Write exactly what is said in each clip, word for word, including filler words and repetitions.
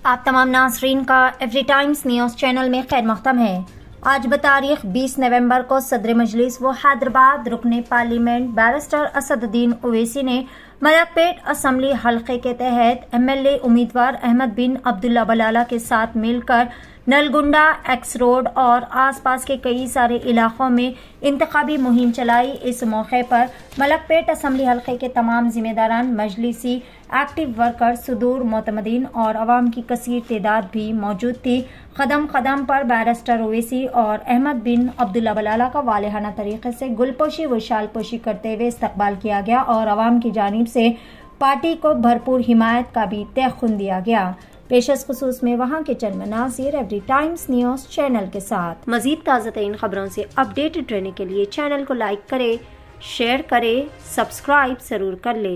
आप तमाम नाज़रीन का एवरी टाइम्स न्यूज़ चैनल में खैर मक़दम है। आज बतारीख बीस नवंबर को सदर मजलिस व हैदराबाद रुकने पार्लियामेंट बैरिस्टर असदुद्दीन ओवैसी ने मलकपेट असम्बली हल्के के तहत एम एल ए उम्मीदवार अहमद बिन अब्दुल्ला बलाला के साथ मिलकर नलगुंडा एक्स रोड और आसपास के कई सारे इलाकों में इंतखाबी मुहिम चलाई। इस मौके पर मलकपेट असम्बली हल्के के तमाम जिम्मेदारान, मजलिसी, एक्टिव वर्कर, सुदूर मोतमदीन और अवाम की कसीर तादाद भी मौजूद थी। कदम कदम पर बैरिस्टर ओवैसी और अहमद बिन अब्दुल्ला बलाला का वालेहाना तरीके से गुलपोशी व शालपोशी करते हुए इस्तकबाल किया गया और अवाम की जानिब से पार्टी को भरपूर हिमायत का भी तयखुन दिया गया। पेशस खुसूस में वहाँ के चंद मनाज़िर एवरी टाइम्स न्यूज़ चैनल के साथ। मज़ीद ताज़ा तरीन खबरों से अपडेटेड रहने के लिए चैनल को लाइक करें, शेयर करें, सब्सक्राइब जरूर कर ले।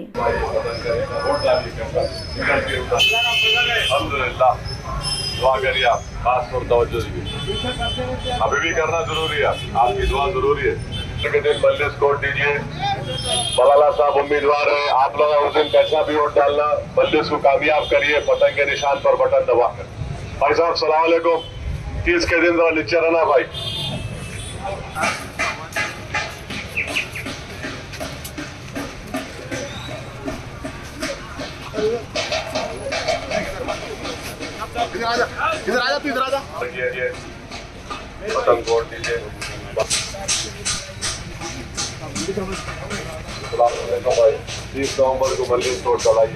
दुआ करिए, आप खास तौर तवज्जो दीजिए, अभी भी करना जरूरी है, आपकी दुआ जरूरी है। दिन मजलिस कोर्ट दीजिए, बलाला साहब उम्मीदवार है, आप लोग उस दिन कैसा भी वोट डालना, मजलिस को कामयाब करिए, पतंग के निशान पर बटन दबाकर। भाई साहब सलाम अलैकुम, किस के दिन जरा नीचे रहना भाई। इधर आजा, इधर आजा, तू इधर आजा। ये पतंग कोर्ट दीजिए। भाई तीस नवंबर को मजलिस कोर्ट चलाइए।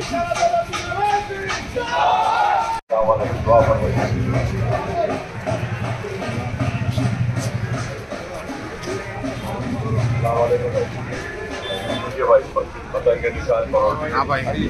भाई पतंग के निशान पर। हाँ भाई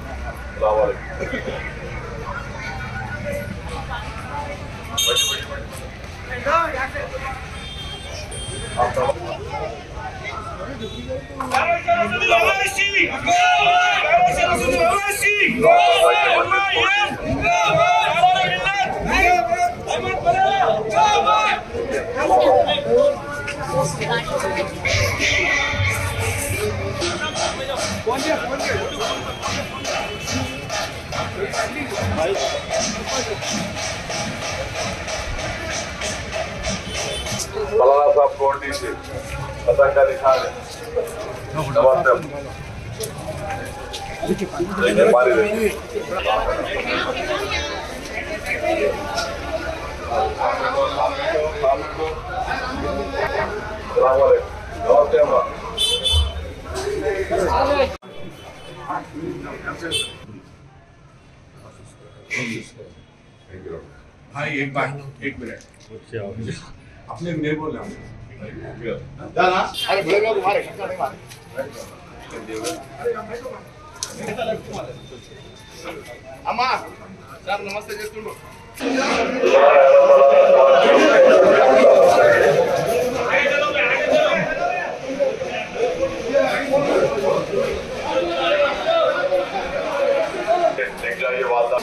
बलाला साहब कोर्ट दीजिए, पतंग का निशान है। नमस्ते भाई एक बार एक मिनट अपने मेरे बोल रहा हूँ। अरे बोले मैं तुम्हारे नहीं मारे। अम्मा साहब नमस्ते చేస్తుండు। देख जाइए वादा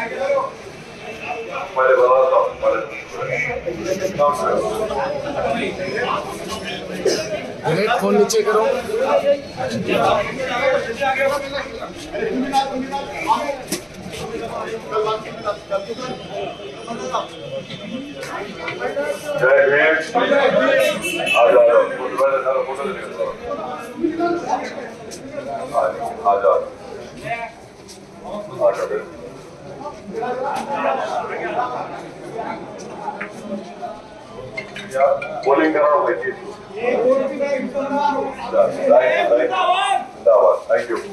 हमारे बड़ा साहब फोन नीचे करो। जय भीम। आ जाओ, फोटो ले लो। आ जाओ, आ जाओ। पोलिंग कराओ देखिए। Thank you.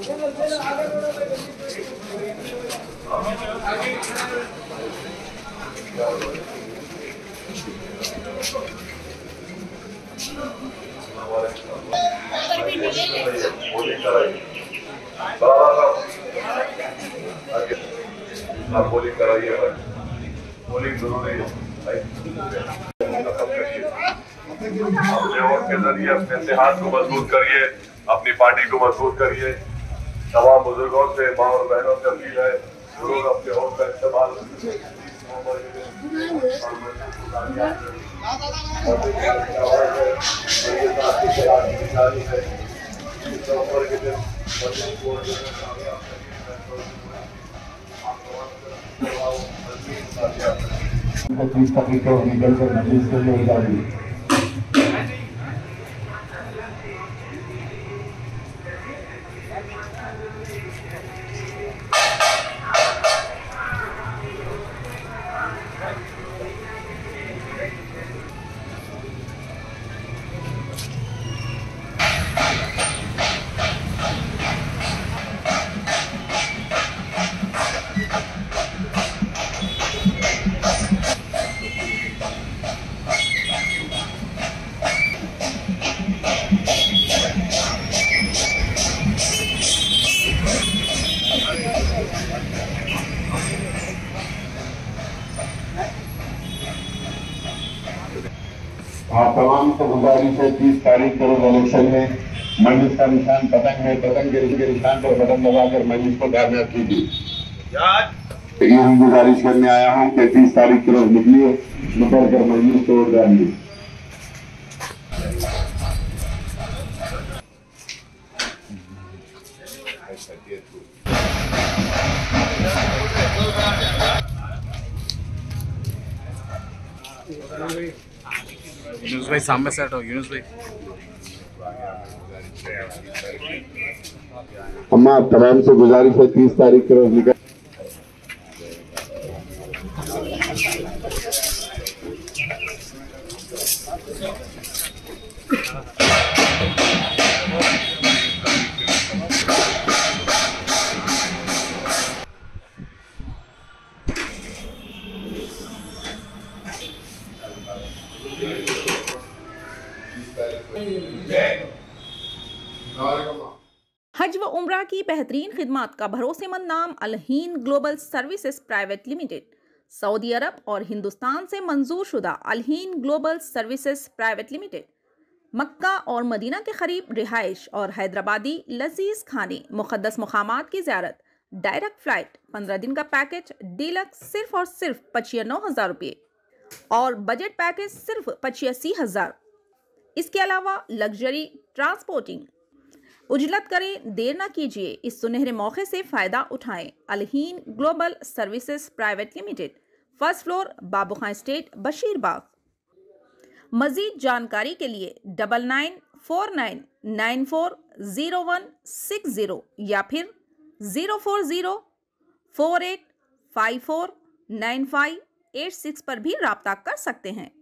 पोलिंग कराइए, आप पोलिंग कराइए, पोलिंग जरूरी है। अपने वोट के जरिए अपने इतिहास को मजबूत करिए, अपनी पार्टी को मजबूत करिए। तमाम बुजुर्गों से, माँ और बहनों से अपील है, जरूर अपने वोट का इस्तेमाल है। पच्चीस तारीख को निकल कर मजलिस के लिए जाएगी। आप तमाम को गुजारिश है तीस तारीख को इलेक्शन में मजलिस का निशान पतंग है, पतंग के निशान पर बटन दबाकर मजलिस को कामयाब कीजिए। यही गुजारिश करने आया हूँ कि तीस तारीख की रोज निकलिए, निकल कर मजलिस को उड़ डालिए। यूनुस भाई सामने सेट हो। यूनुस भाई अम्मा आप तमाम से गुजारिश है तीस तारीख के रोज निकल हज व उम्रा की बेहतरीन खिदमात का भरोसेमंद नाम Alheen global services private limited. सऊदी अरब और हिंदुस्तान से मंजूर शुदा Alheen global services private limited मक्का और मदीना के करीब रिहाइश और हैदराबादी लजीज खाने, मुक़द्दस मुकामात की ज़ियारत, डायरेक्ट फ़्लाइट, पंद्रह दिन का पैकेज डीलक्स सिर्फ और सिर्फ पचानवे हज़ार रुपये और बजट पैकेज सिर्फ पचासी हज़ार। इसके अलावा लग्जरी ट्रांसपोर्टिंग। उजलत करें, देर ना कीजिए, इस सुनहरे मौके से फ़ायदा उठाएं। Alheen global services private limited, first floor, Babu Khan estate, Basheerbagh. मज़ीद जानकारी के लिए double nine four nine nine four zero one six zero या फिर zero four zero four eight five four nine five eight six पर भी रब्ता कर सकते हैं।